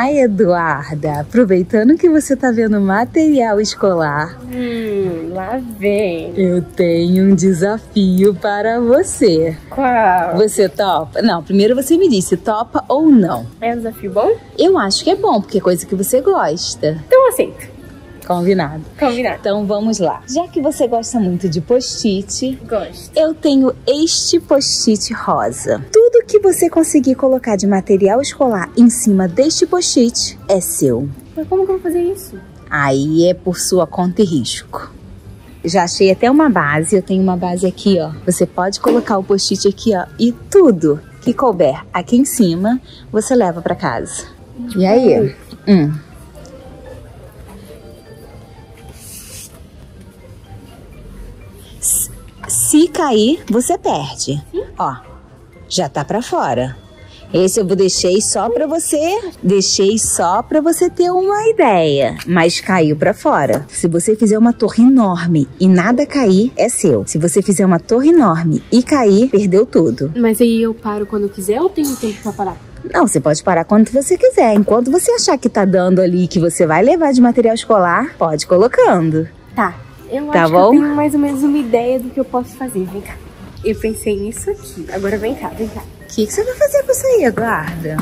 Ai, Eduarda, aproveitando que você tá vendo material escolar, Lá vem. eu tenho um desafio para você. Qual? Você topa? Não, primeiro você me diz se topa ou não. É um desafio bom? Eu acho que é bom, porque é coisa que você gosta. Então eu aceito. Combinado. Combinado. Então vamos lá. Já que você gosta muito de post-it, Gosto. eu tenho este post-it rosa. Tudo que você conseguir colocar de material escolar em cima deste post-it é seu. Mas como que eu vou fazer isso? Aí é por sua conta e risco. Já achei até uma base, eu tenho uma base aqui, ó. Você pode colocar o post-it aqui, ó, e tudo que couber aqui em cima, você leva pra casa. E aí? Se cair, você perde. Ó, já tá pra fora. Esse eu deixei só pra você ter uma ideia, mas caiu pra fora. Se você fizer uma torre enorme e nada cair, é seu. Se você fizer uma torre enorme e cair, perdeu tudo. Mas aí eu paro quando eu quiser ou tenho tempo pra parar? Não, você pode parar quando você quiser. Enquanto você achar que tá dando ali, que você vai levar de material escolar, pode ir colocando. Tá. Eu Tá acho bom? que eu tenho mais ou menos uma ideia do que eu posso fazer. Vem cá. Eu pensei nisso aqui. Agora vem cá, vem cá. O que você vai fazer com isso aí, Eduarda?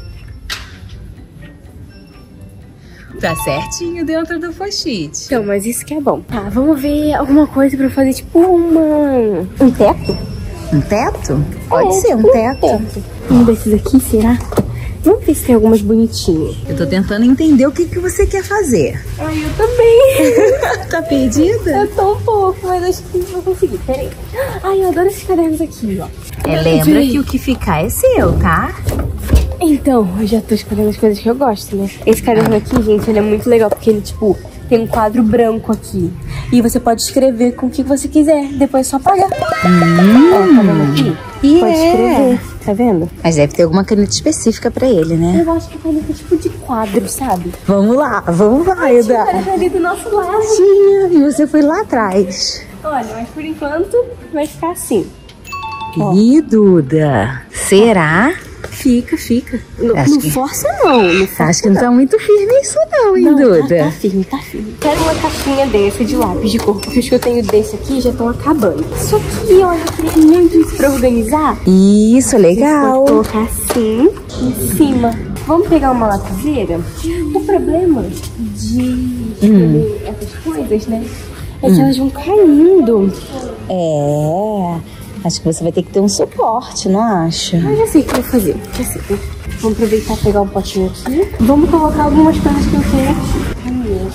Tá certinho dentro do post-it. Então, mas isso que é bom. Tá, vamos ver alguma coisa pra fazer, tipo um teto? Um teto? Pode ser um tipo teto. Um desses aqui, será? Vamos ver se tem algumas bonitinhas. Eu tô tentando entender o que você quer fazer. Ai, eu também. Tá perdida? Eu tô um pouco, mas acho que vou conseguir. Peraí. Ai, eu adoro esses cadernos aqui, ó. Lembra que o que ficar é seu, tá? Então, eu já tô escolhendo as coisas que eu gosto, né? Esse caderno aqui, gente, ele é muito legal, porque ele, tipo, tem um quadro branco aqui. E você pode escrever com o que você quiser, depois é só apagar. Ó, tá vendo aqui? Pode escrever, tá vendo? Mas deve ter alguma caneta específica pra ele, né? Eu acho que é caneta tipo de quadro, sabe? Vamos lá, Eda. Tinha ali do nosso lado. Tinha, e você foi lá atrás. Olha, mas por enquanto vai ficar assim. Ih, Duda, será? Fica. Acho Não que- força não, não força. Acho que não tá muito firme isso não, hein, Não, Duda? tá firme. Quero uma caixinha dessa de lápis de cor, porque os que eu tenho desse aqui já estão acabando. Isso aqui, olha, eu queria muito isso pra organizar. Isso, legal. Pode colocar assim, em cima. Vamos pegar uma lapiseira? O problema de escolher essas coisas, né, é que elas vão caindo. Acho que você vai ter que ter um suporte, não acha? Mas já sei o que eu vou fazer. Já sei. Vamos aproveitar e pegar um potinho aqui. Vamos colocar algumas coisas que eu tenho aqui.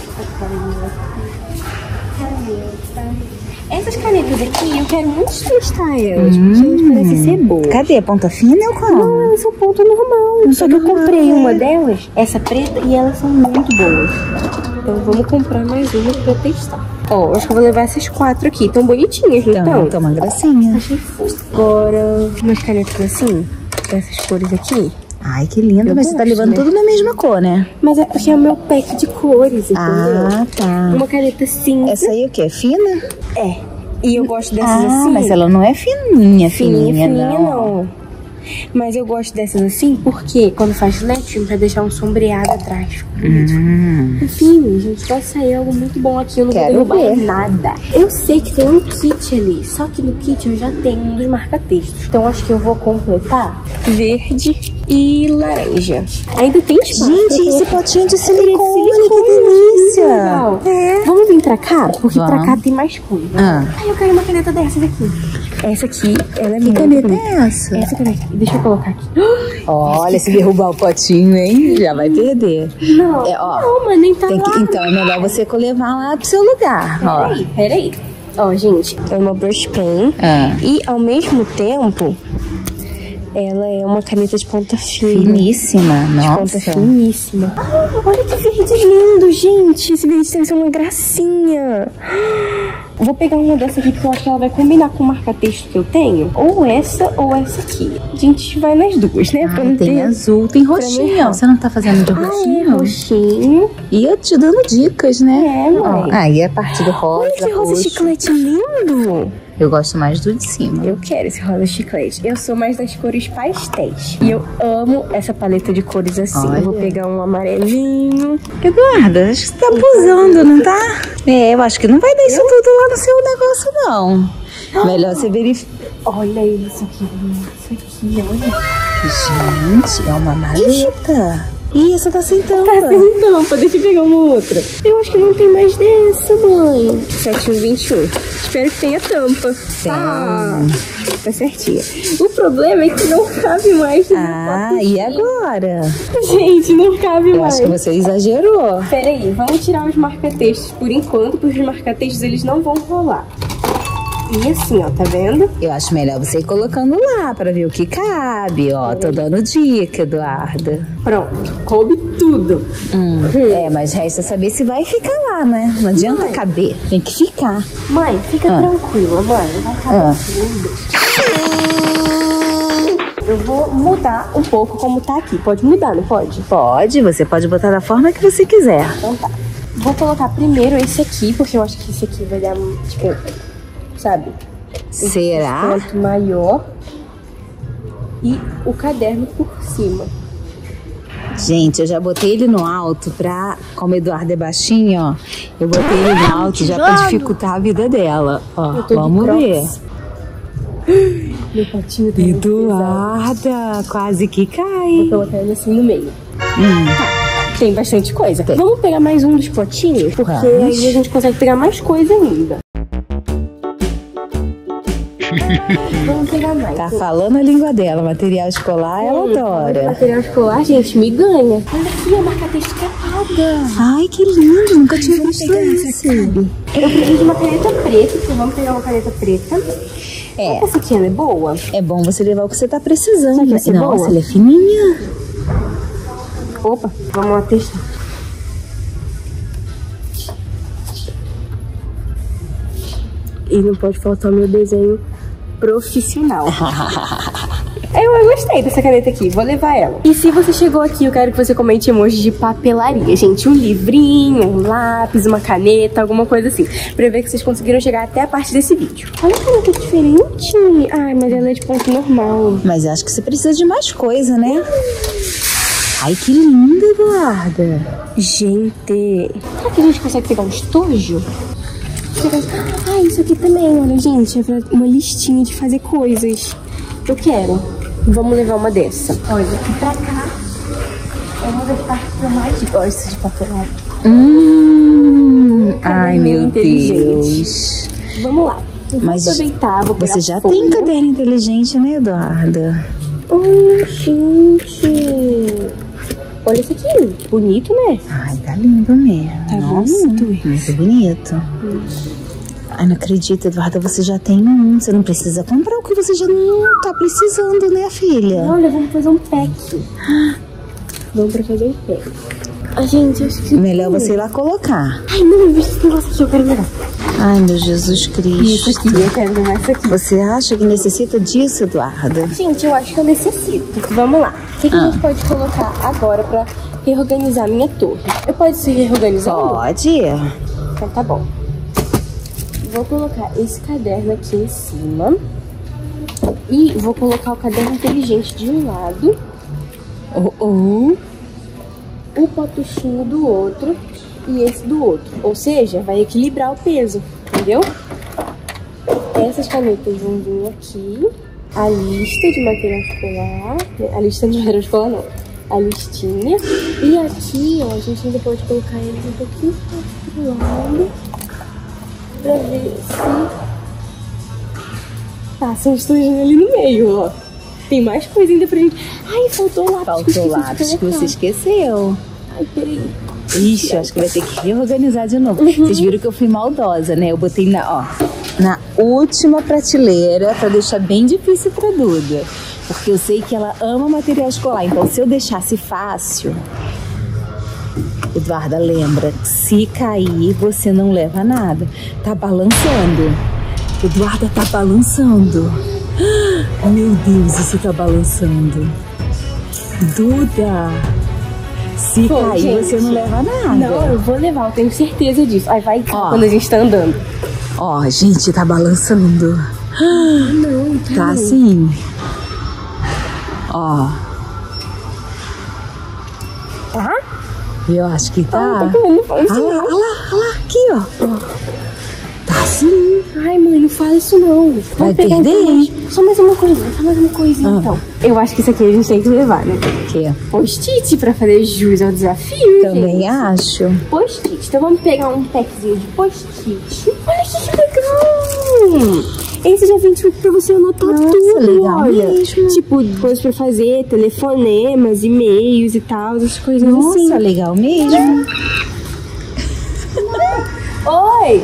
Essas canetas aqui, eu quero muito testar elas, porque elas parecem ser boas. Cadê? Ponta fina ou qual? Não, elas são ponto normal. Só que eu comprei uma delas, essa preta, e elas são muito boas. Então vamos comprar mais uma pra testar. Ó, acho que eu vou levar essas 4 aqui. Tão bonitinhas, não Então, estão? uma gracinha. Achei fofo. Agora, umas canetas assim, dessas cores aqui. Ai, que lindo. Eu Mas você tá gosto, levando né? tudo na mesma cor, né? Mas é porque é o meu pack de cores, entendeu? Ah, tá. Uma caneta cinza. Essa aí o quê? Fina? É. E eu gosto dessas assim. Mas ela não é fininha fininha não. não. Mas eu gosto dessas assim porque quando faz lettering, pra deixar um sombreado atrás. Fica bonito. Enfim, gente, vai sair algo muito bom aqui. Eu não Quero vou derrubar ver. nada. Eu sei que tem um kit ali. Só que no kit eu já tenho um dos marca-textos. Então acho que eu vou completar verde e laranja. Ainda tem espaço. Gente, esse potinho de silicone, que Muito delícia. legal. Vamos vir pra cá? Porque pra cá tem mais coisa. Ah. Ai, eu quero uma caneta dessas aqui. Essa aqui, ela é muito Caneta bonita. é essa? Essa caneta. Deixa eu colocar aqui. Olha, se derrubar o potinho, hein? Já vai perder. Não, Ó, não, mas nem tá tem que, lá. então é melhor você levar lá pro seu lugar. Ó. Peraí. Ó, gente, é uma brush pen. E, ao mesmo tempo, ela é uma caneta de ponta fina. Finíssima, De ponta nossa. finíssima. Ah, olha que verde lindo, gente. Esse verde tem que ser uma gracinha. Vou pegar uma dessa aqui porque eu acho que ela vai combinar com o marca-texto que eu tenho. Ou essa aqui. A gente vai nas duas, né? Tem azul, tem roxinho. Você não tá fazendo de roxinho? Roxinho. E eu te dando dicas, né? Mãe. Aí a parte do rosa. Olha esse rosa chiclete lindo. Eu gosto mais do de cima. Eu quero esse rosa chiclete. Eu sou mais das cores pastéis. E eu amo essa paleta de cores assim. Olha. Eu vou pegar um amarelinho. Eduarda, acho que você tá abusando, não tá? Eu acho que não vai dar isso tudo lá no seu negócio, não. Melhor você verificar. Olha isso aqui. Isso aqui, olha. Gente, é uma maleta. Ih, essa tá sem tampa. Tá sem tampa, deixa eu pegar uma outra. Eu acho que não tem mais dessa, mãe. 7121. Espero que tenha tampa. Tá certinha. O problema é que não cabe mais. E agora? Gente, não cabe mais. Acho que você exagerou. Peraí, vamos tirar os marca-textos por enquanto, porque os marca-textos eles não vão rolar. E assim, ó, tá vendo? Eu acho melhor você ir colocando lá pra ver o que cabe, ó. Tô dando dica, Eduarda. Pronto, coube tudo. Mas resta saber se vai ficar lá, né? Não adianta caber, tem que ficar. Mãe, fica tranquila, mãe. Vai caber tudo. Eu vou mudar um pouco como tá aqui. Pode mudar, não pode? Pode, você pode botar da forma que você quiser. Então tá. Vou colocar primeiro esse aqui, porque eu acho que esse aqui vai dar, tipo, sabe? Será? Um ponto maior. E o caderno por cima. Gente, eu já botei ele no alto pra... Como o Eduardo é baixinho, ó. Eu botei ele no alto já pra dificultar a vida dela. Ó, vamos ver. Meu patinho tá Eduarda, quase que cai. Vou colocar ele assim no meio. Tá, tem bastante coisa. Vamos pegar mais um dos potinhos, porque aí a gente consegue pegar mais coisa ainda. Vamos pegar mais. Tá falando a língua dela, material escolar, ela adora. Material escolar, gente, me ganha. Olha aqui, a marca-texto capada. Ai, que lindo, nunca tinha visto isso. Eu preciso de uma caneta preta, então vamos pegar uma caneta preta. Essa aqui ela é boa? É bom você levar o que você tá precisando. Será que vai ser Nossa, boa? ela é fininha. Opa, vamos lá testar. E não pode faltar o meu desenho profissional. Eu gostei dessa caneta aqui, vou levar ela. E se você chegou aqui, eu quero que você comente emoji de papelaria, gente. Um livrinho, um lápis, uma caneta, alguma coisa assim. Pra eu ver que vocês conseguiram chegar até a parte desse vídeo. Olha a caneta diferente. Ai, mas ela é de ponto normal. Mas eu acho que você precisa de mais coisa, né? Ai, que linda, Eduarda. Gente, será que a gente consegue pegar um estojo? Ah, isso aqui também, olha, gente, é uma listinha de fazer coisas. Eu quero. Vamos levar uma dessa. Olha, aqui pra cá é uma das partes que eu mais gosto de papelão. Ai, meu Deus. Vamos lá. Mas aproveitar, vou pegar você já tem caderno inteligente, né, Eduarda? Gente. Olha isso aqui, bonito, né? Ai, tá lindo mesmo. Tá Nossa, bonito. muito bonito. Ai, não acredito, Eduarda, você já tem um. Você não precisa comprar o que você já não tá precisando, né, filha? Olha, vamos fazer um pack. Vamos pra fazer um pack. Ai, gente, acho que... Melhor você ir lá colocar. Ai, não, eu vi esse negócio aqui, eu quero levar. Ai, meu Jesus Cristo. Isso aqui, eu quero levar isso aqui. Você acha que necessita disso, Eduarda? Gente, eu acho que eu necessito. Vamos lá. O que a gente pode colocar agora pra reorganizar a minha torre? Eu posso se reorganizar? Pode. Então tá bom. Vou colocar esse caderno aqui em cima. E vou colocar o caderno inteligente de um lado. O potuchinho do outro. E esse do outro. Ou seja, vai equilibrar o peso. Entendeu? Essas canetas vão vir aqui. A lista de material escolar. A lista de material escolar não. A listinha. E aqui, ó, a gente ainda pode colocar eles um pouquinho pro lado. Pra ver se passa um estojinho ali no meio, ó. Tem mais coisa ainda pra gente. Ai, faltou o lápis. Faltou o lápis que você esqueceu. Ai, peraí. Ixi, acho que vai ter que reorganizar de novo. Vocês viram que eu fui maldosa, né? Eu botei na última prateleira pra deixar bem difícil pra Duda. Porque eu sei que ela ama material escolar. Então, se eu deixasse fácil, Eduarda, lembra, se cair, você não leva nada. Tá balançando. Eduarda, tá balançando. Meu Deus, isso tá balançando. Duda, se cair, gente, você não leva nada. Não, eu vou levar, eu tenho certeza disso. Aí vai quando a gente tá andando. Ó, gente, tá balançando. Não, tá assim. Ó. Tá? Eu acho que tá. Olha lá, aqui, ó. Tá assim. Ai, mãe, não fala isso não. Vai perder? Só mais uma coisinha, então. Eu acho que isso aqui a gente tem que levar, né? O quê? Post-it pra fazer jus ao desafio, Também gente. acho. Post-it. Então vamos pegar um packzinho de post-it. Olha que legal! Esse já vem tipo pra você anotar tudo. Legal, olha. Mesmo. Tipo, coisas pra fazer, telefonemas, e-mails e tal, essas coisas assim. Nossa, legal mesmo. Oi!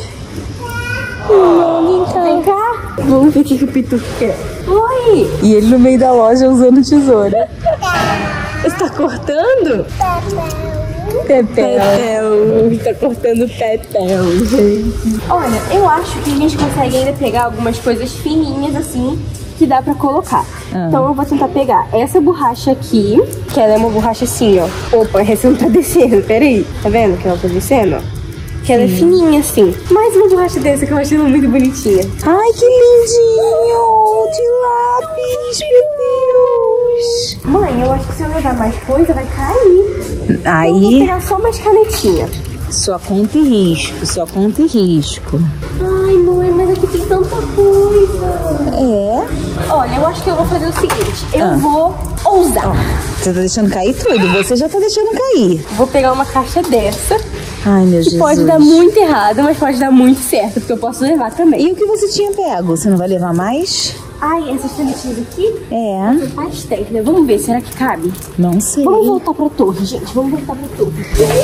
Vem cá. Vamos ver o que o Pitu quer. Oi! E ele no meio da loja usando tesoura. Você tá cortando? Pepel. Tá cortando pepel, gente. Olha, eu acho que a gente consegue ainda pegar algumas coisas fininhas assim que dá pra colocar. Então eu vou tentar pegar essa borracha aqui, que ela é uma borracha assim, ó. Opa, essa não tá descendo, peraí. Tá vendo que ela tá descendo, ó? Que ela é fininha assim. Mais uma borracha dessa que eu achei ela muito bonitinha. Ai, que lindinho! De lápis, meu Deus! Mãe, eu acho que se eu levar mais coisa vai cair. Aí... Eu vou pegar só mais canetinha. Sua conta e risco, sua conta e risco. Ai, mãe, mas aqui tem tanta coisa. É? Olha, eu acho que eu vou fazer o seguinte. Eu vou ousar. Você tá deixando cair tudo, você já tá deixando cair. Vou pegar uma caixa dessa. Ai, meu Jesus. Pode dar muito errado, mas pode dar muito certo, porque eu posso levar também. E o que você tinha pego? Você não vai levar mais? Ai, essas canetinhas aqui? É. Faz tempo, né? Vamos ver, será que cabe? Não sei. Vamos voltar pra torre, gente. Vamos voltar pra torre.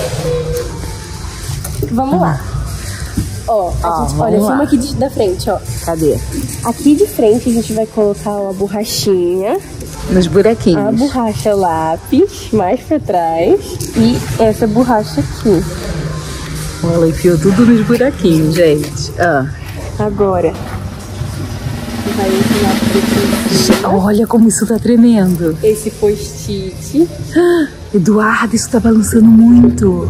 Vamos lá. Ó, a gente, olha, filma aqui da frente, ó. Cadê? Aqui de frente a gente vai colocar a borrachinha. Nos buraquinhos. A borracha lápis, mais pra trás. E essa borracha aqui. Ela enfiou tudo nos buraquinhos, gente. Agora. Vai enfiar por aqui. Olha como isso tá tremendo. Esse post-it. Eduardo, isso tá balançando muito.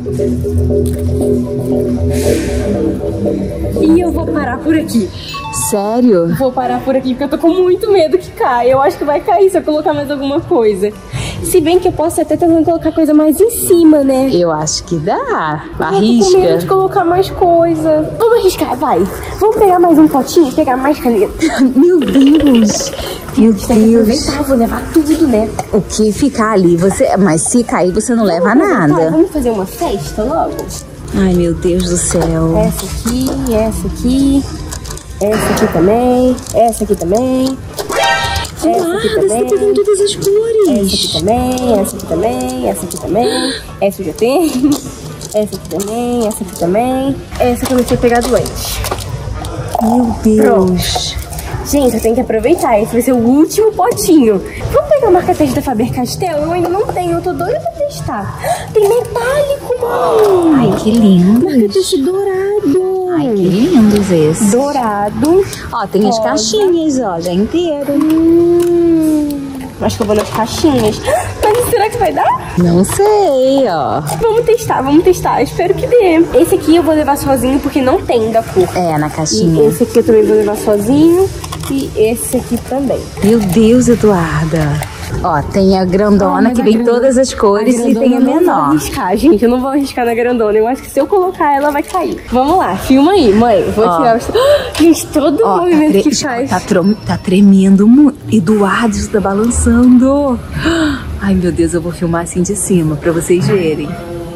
E eu vou parar por aqui. Sério? Vou parar por aqui porque eu tô com muito medo que caia. Eu acho que vai cair se eu colocar mais alguma coisa. Se bem que eu posso até tentando colocar coisa mais em cima, né? Eu acho que dá. Eu tô com medo Arrisca. de colocar mais coisa. Vamos arriscar, vai. Vamos pegar mais um potinho e pegar mais caneta. Meu Deus. Meu Deus. Aproveitar, vou levar tudo, né? O que ficar ali, você... Mas se cair, você não leva nada. Vamos fazer uma festa logo? Ai, meu Deus do céu. Essa aqui, essa aqui. Essa aqui também. Essa aqui também. Essa aqui Você tá pegando todas as cores. Essa aqui também, essa aqui também, essa aqui também. Essa eu já tenho. Essa aqui também, essa aqui também. Essa que eu não tinha pegado antes. Meu Deus. Gente, eu tenho que aproveitar. Esse vai ser o último potinho. Vamos pegar o marca-texto da Faber-Castell? Eu ainda não tenho, eu tô doida pra testar. Tem metálico, mãe. Ai, que lindo. Marca-texto dourado. Ai, que lindos esses. Dourado. Ó, tem as caixinhas, ó, já inteiro. Acho que eu vou nas caixinhas. Mas será que vai dar? Não sei, ó. Vamos testar. Espero que dê. Esse aqui eu vou levar sozinho porque não tem da cor. É, na E caixinha. esse aqui eu também vou levar sozinho. E esse aqui também. Meu Deus, Eduarda. Ó, tem a grandona que vem todas as cores e tem a Eu não vou menor. arriscar, gente. Eu não vou arriscar na grandona. Eu acho que se eu colocar ela vai cair. Vamos lá, filma aí, mãe. Vou tirar os... Gente, todo o movimento que faz. Tá tremendo muito. Eduardo, isso tá balançando. Ai, meu Deus, eu vou filmar assim de cima pra vocês verem.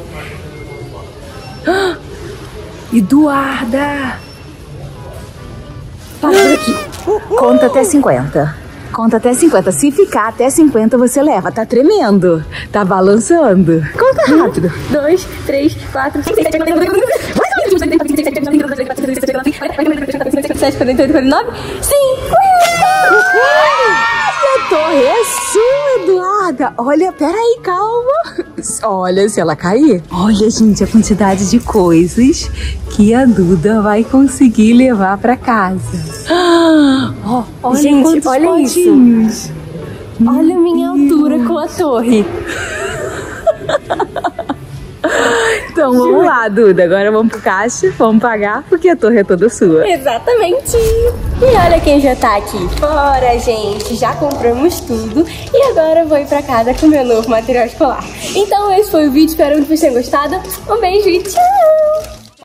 Eduarda! Para por aqui. Conta até 50. Conta até 50. Se ficar até 50, você leva. Tá tremendo. Tá balançando. Conta rápido. 2, 3, 4, 5, 6, 7, 8, 9, 50! A torre é sua, Eduarda. Olha, peraí, calma. Olha, se ela cair. Olha, gente, a quantidade de coisas que a Duda vai conseguir levar pra casa. Olha, gente, olha potinhos. isso. Olha a minha altura com a torre. Então vamos lá, Duda. Agora vamos pro caixa, vamos pagar, porque a torre é toda sua. Exatamente. E olha quem já tá aqui fora, gente. Já compramos tudo. E agora eu vou ir pra casa com meu novo material escolar. Então esse foi o vídeo, espero que vocês tenham gostado. Um beijo e tchau!